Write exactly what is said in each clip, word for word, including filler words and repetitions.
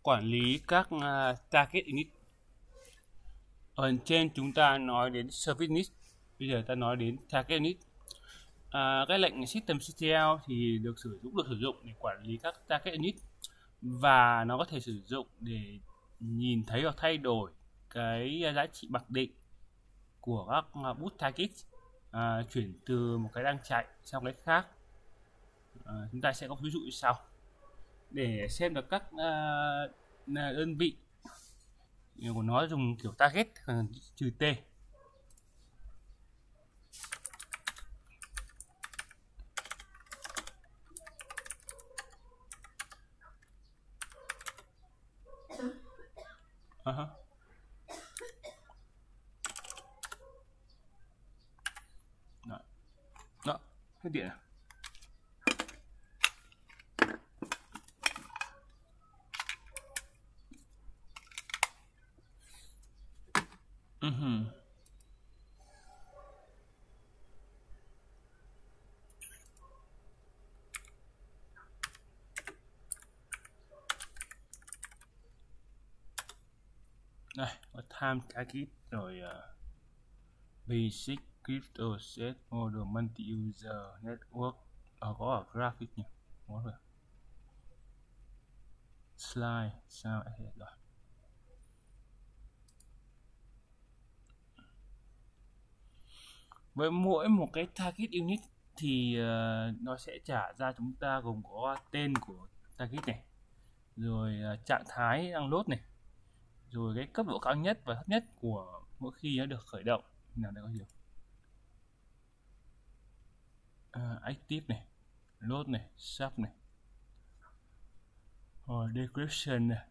quản lý các uh, target init. Ở trên chúng ta nói đến service init, bây giờ ta nói đến target init. À, cái lệnh systemctl thì được sử dụng được sử dụng để quản lý các target init, và nó có thể sử dụng để nhìn thấy hoặc thay đổi cái giá trị mặc định của các boot target, à, chuyển từ một cái đang chạy sang cái khác. À, chúng ta sẽ có ví dụ như sau để xem được các uh, đơn vị của nó dùng kiểu target trừ t. Uh-huh. Đó, đó, hết điện à? Uh-huh. Đây, có time target rồi, uh, basic crypto set model multi user network, à, có ở graphic nhỉ, có rồi, slide sao hết rồi. Với mỗi một cái target unit thì uh, nó sẽ trả ra chúng ta gồm có tên của target này, rồi uh, trạng thái đang load này, rồi cái cấp độ cao nhất và thấp nhất của mỗi khi nó được khởi động. Nào đây có gì? Uh, active này, load này, sub này, rồi decryption này.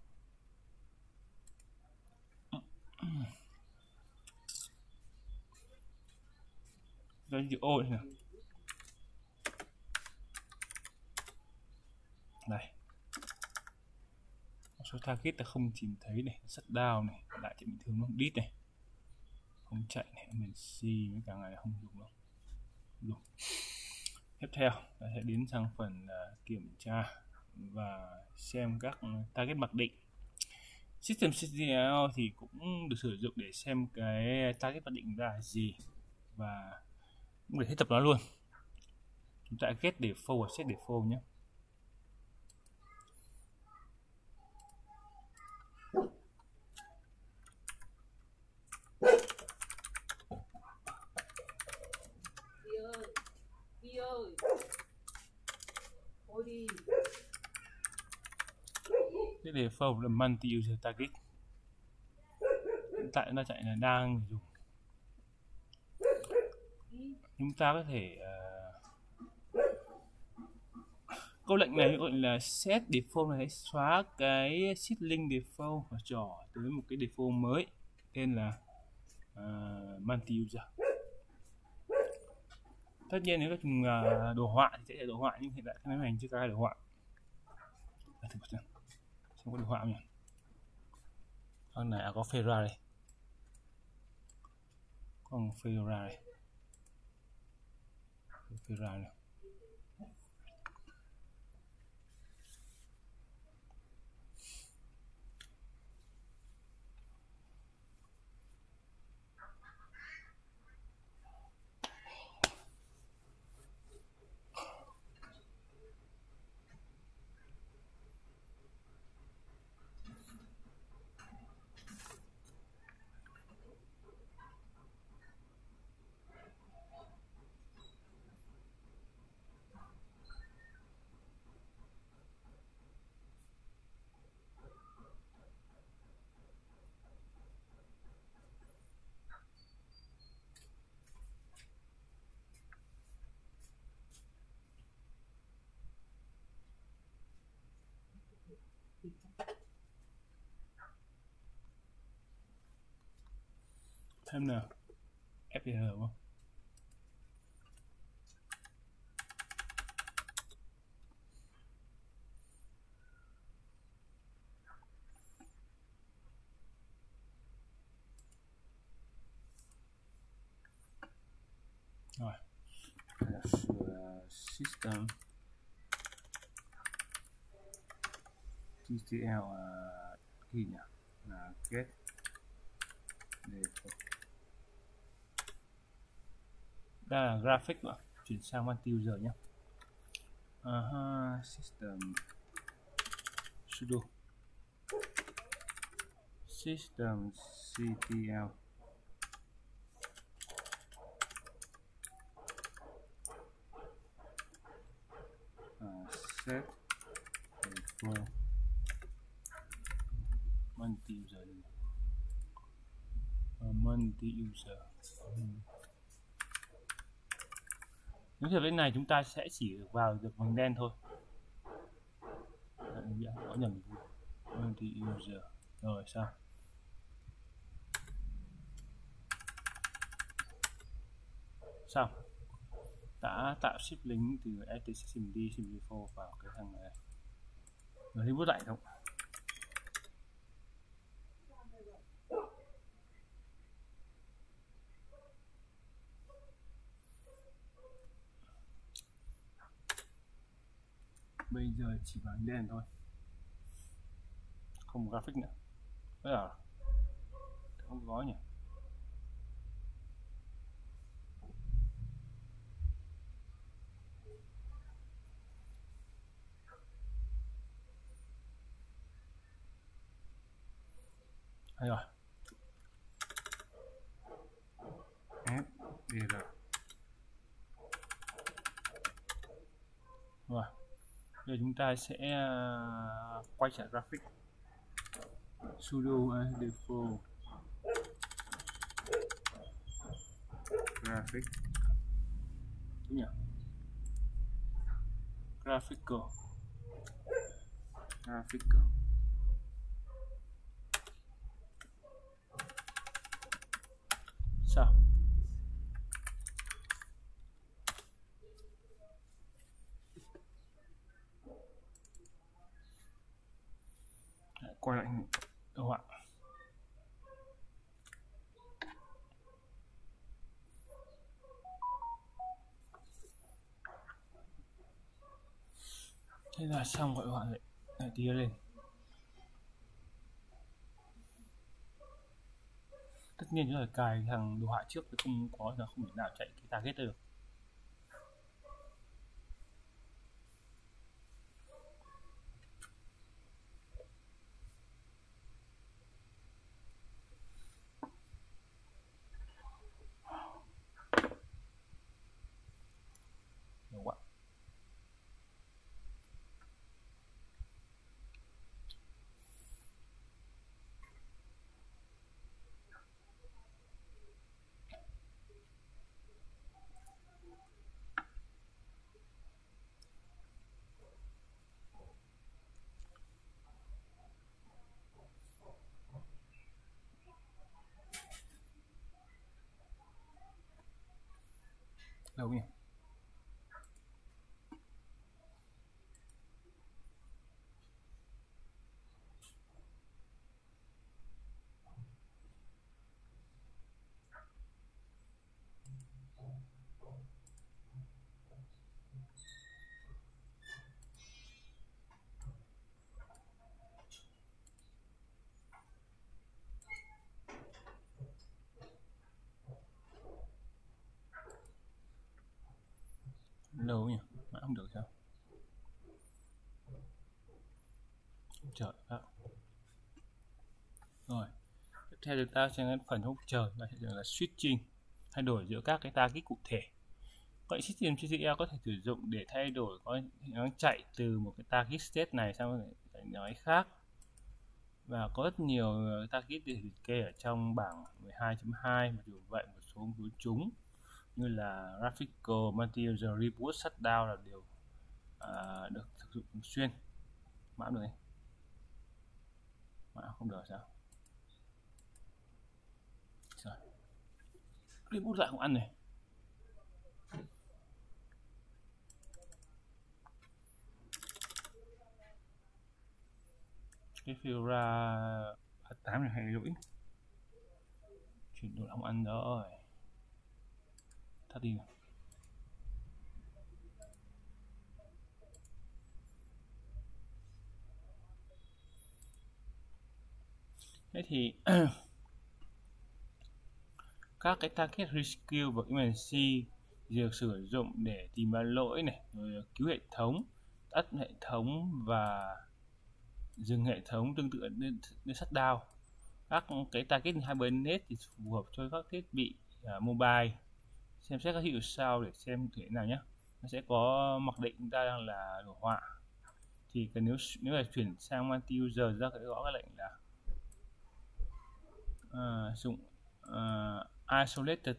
Cái chữ O này. Này, số target là không tìm thấy này, shutdown này, lại chạy bình thường không, đít này, không chạy này, miền C với cả ngày không dùng đâu. Dùng. Tiếp theo ta sẽ đến sang phần uh, kiểm tra và xem các target mặc định. Systemctl thì cũng được sử dụng để xem cái target mặc định là gì, và cũng để thiết lập nó luôn. Chúng ta get default và set default nhé. Cái default là multi user target. Hiện tại nó chạy là đang dùng. Chúng ta có thể uh, câu lệnh này gọi là set default này xóa cái seedling default và trỏ tới một cái default mới tên là uh, multi user. Tất nhiên nếu các dùng uh, đồ họa thì sẽ là đồ họa, nhưng hiện tại cái máy hành chưa có đồ họa. À, thử xem xem có đồ họa nhỉ. Con này à, có Fedora đây, con Fedora đây, Fedora này. Thêm nào ép pê rờ không? Rồi, system tê tê lờ uh, cái gì nhỉ, là get default. Đây là graphic rồi, chuyển sang multi-user nhé. Uh-huh. System sudo system ctl uh, set default multi-user uh, multi-user. Hmm. Nếu như bên này chúng ta sẽ chỉ vào được vành đen thôi. Có nhầm multi-user rồi sao? Xong, đã tạo ship link từ stcmd simplify vào cái thằng này. Rồi đi bút lại không? Bây giờ chỉ vàng đen thôi, không graphic nữa. Bây giờ không có nhỉ? Hay rồi. fbr rồi. Giờ chúng ta sẽ uh, quay trở graphic. Sudo uh, default graphic, đúng nhỉ? Graphical graphical sao? Lại quay lại đồ họa. Thế là xong gọi họa lại, lại tía lên. Tất nhiên chúng ta phải cài thằng đồ họa trước, không có nó không thể nào chạy cái target được. Đúng ạ. Đâu nhỉ? Đâu nhỉ? Mãi không được sao? Trời ạ. Rồi, tiếp theo chúng ta sang phần hỗ trợ là hiện là switching, thay đổi giữa các cái target cụ thể. Vậy system tê tê lờ có thể sử dụng để thay đổi có nó chạy từ một cái target state này sang một cái nói khác, và có rất nhiều target để liệt kê ở trong bảng mười hai chấm hai. Mặc dù vậy, một số của chúng như là graphical, multi-user, reboot, shutdown là điều à, được thực dụng thường xuyên. Mã được này, mã không được sao? Rồi, reboot lại không ăn này. Cái file ra ba tám này hay lỗi, chuyển đổi không ăn rồi, tắt đi. Thế thì các cái target rescue và emergency được sử dụng để tìm ra lỗi này, rồi cứu hệ thống, tắt hệ thống và dừng hệ thống, tương tự đến, đến shutdown. Các cái target hibernate thì phù hợp cho các thiết bị uh, mobile. Xem xét các hiệu sau để xem thế nào nhé. Nó sẽ có mặc định chúng ta đang là đồ họa, thì cần nếu nếu là chuyển sang multi user ra cái gõ cái lệnh là uh, dùng uh, isolated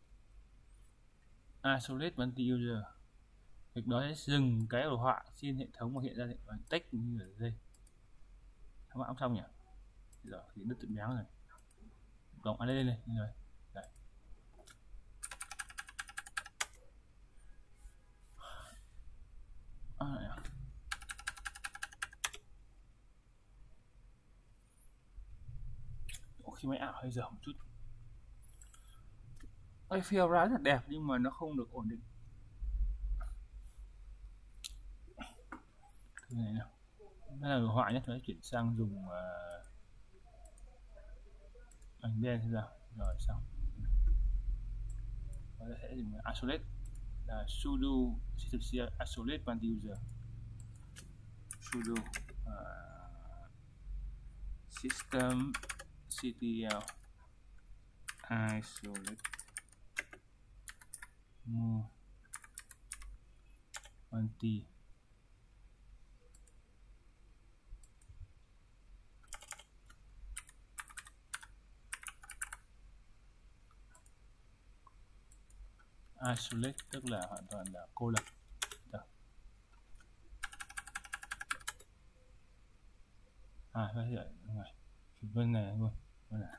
isolate multi user. Việc đó sẽ dừng cái đồ họa trên hệ thống và hiện ra bằng text như ở đây. Các bạn xong nhỉ? Rồi thì nó tự méo rồi. Cộng ở đây này rồi. Đấy. À, khi máy ảo hơi dở một chút. Cái feel ra rất là đẹp nhưng mà nó không được ổn định. Cái này nào. Đây là đồ họa nhé, tôi sẽ chuyển sang dùng uh, ảnh đen thế nào. Rồi xong. Và sẽ dùng isolate là sudo system isolate multi user. Sudo uh, system ctl isolate multi isolate tức là hoàn toàn là cô lập. À bây giờ này bên này luôn bên này.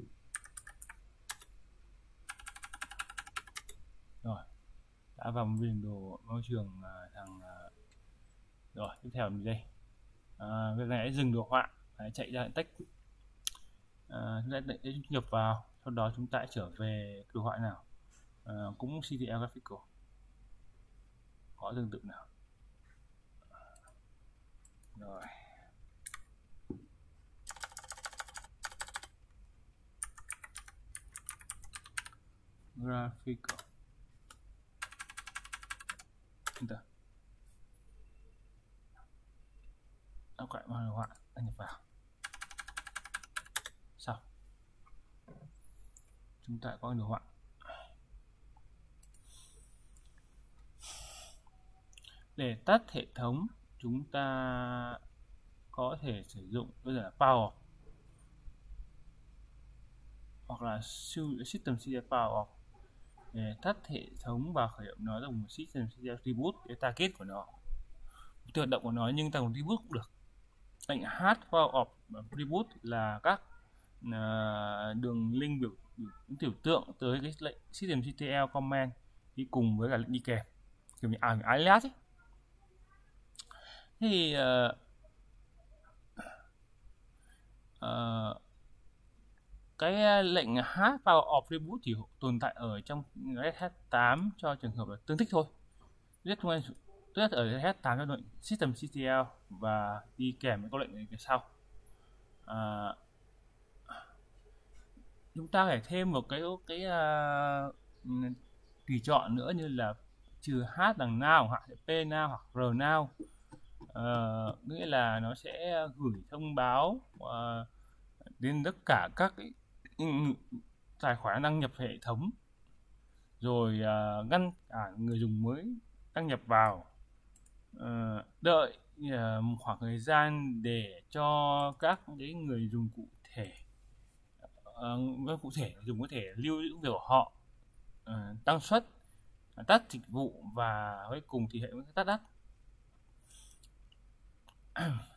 Rồi đã vào viên đồ môi trường uh, thằng uh, rồi tiếp theo mình đây à, việc này hãy dừng đồ họa, hãy chạy ra text à, chúng ta để nhập vào, sau đó chúng ta trở về đồ họa nào à, cũng xê tê lờ graphical có tương tự nào. Rồi graphical enter, đọc lại vào đồ họa, đăng nhập vào. Xong chúng ta có đồ họa. Để tắt hệ thống chúng ta có thể sử dụng bây giờ là power off hoặc là system ctl power off. Để tắt hệ thống và khởi động nó dùng system ctl reboot cái target của nó, tự hoạt động của nó, nhưng ta còn reboot cũng được. Lệnh h power off và reboot là các uh, đường link biểu, biểu tiểu tượng tới cái lệnh system ctl command đi cùng với cả lệnh đi kèm, kiểu như à, alias ấy. Thì uh, uh, cái lệnh h power off reboot chỉ tồn tại ở trong Red Hat tám cho trường hợp là tương thích thôi. Rất rất ở Red Hat tám cho lệnh system ctl và đi kèm với câu lệnh này cái sau. À, chúng ta phải thêm một cái cái uh, tùy chọn nữa như là trừ h đằng nào hoặc p nào hoặc r nào. Uh, nghĩa là nó sẽ gửi thông báo uh, đến tất cả các cái tài khoản đăng nhập hệ thống, rồi uh, ngăn cả người dùng mới đăng nhập vào, uh, đợi uh, khoảng thời gian để cho các cái người dùng cụ thể uh, cụ thể dùng có thể lưu giữ về của họ, uh, tăng suất, uh, tắt dịch vụ và cuối cùng thì hệ thống tắt đắt.